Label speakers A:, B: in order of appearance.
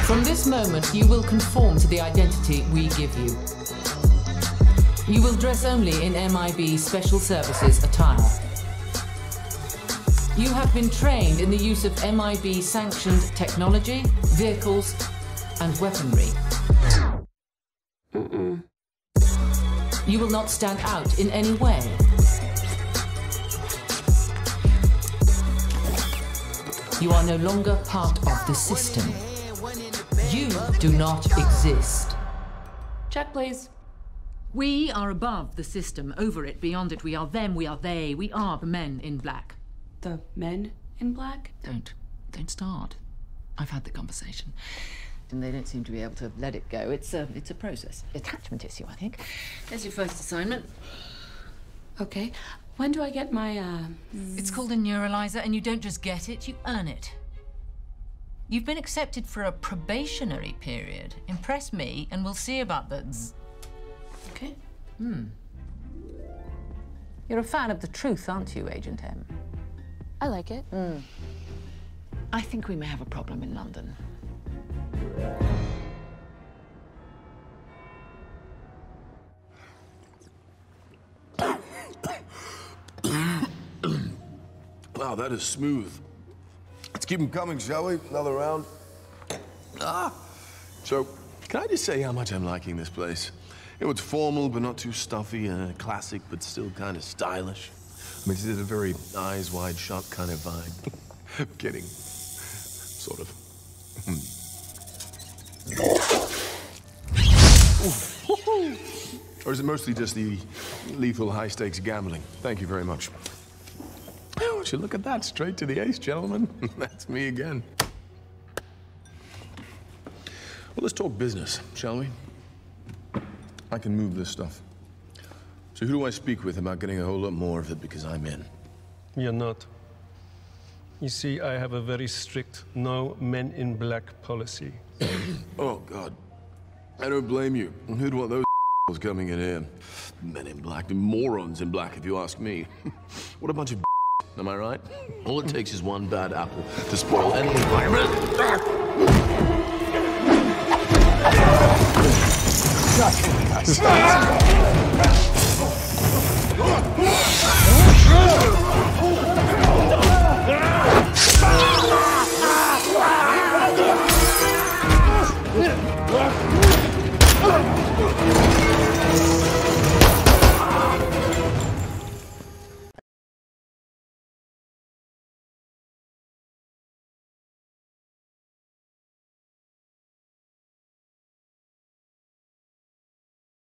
A: From this moment, you will conform to the identity we give you. You will dress only in MIB Special Services attire. You have been trained in the use of MIB-sanctioned technology, vehicles, and weaponry. You will not stand out in any way. You are no longer part of the system. You do not exist. Check, please. We are above the system, over it, beyond it. We are them, we are they. We are the men in black.
B: The men in black?
A: Don't start. I've had the conversation. And they don't seem to be able to let it go. It's a process. Attachment issue, I think. There's your first assignment.
B: Okay. When do I get my,
A: It's called a neuralyzer, and you don't just get it, you earn it. You've been accepted for a probationary period. Impress me, and we'll see about the zzz.
B: Okay.
A: You're a fan of the truth, aren't you, Agent M?
B: I like it.
A: I think we may have a problem in London.
C: Wow, that is smooth. Let's keep them coming, shall we? Another round. So, can I just say how much I'm liking this place? You know, it's formal, but not too stuffy, classic, but still kind of stylish. I mean, it's a very eyes wide shut kind of vibe. I'm kidding. Sort of. Or is it mostly just the lethal high-stakes gambling? Thank you very much. Oh, would you look at that? Straight to the ace, gentlemen. That's me again. Well, let's talk business, shall we? I can move this stuff. So who do I speak with about getting a whole lot more of it because I'm in?
D: You're not. You see, I have a very strict no men in black policy.
C: Oh, God. I don't blame you. Who'd want those coming in here? Men in black, morons in black, if you ask me. What a bunch of am I right? All it takes is one bad apple to spoil any environment. Shut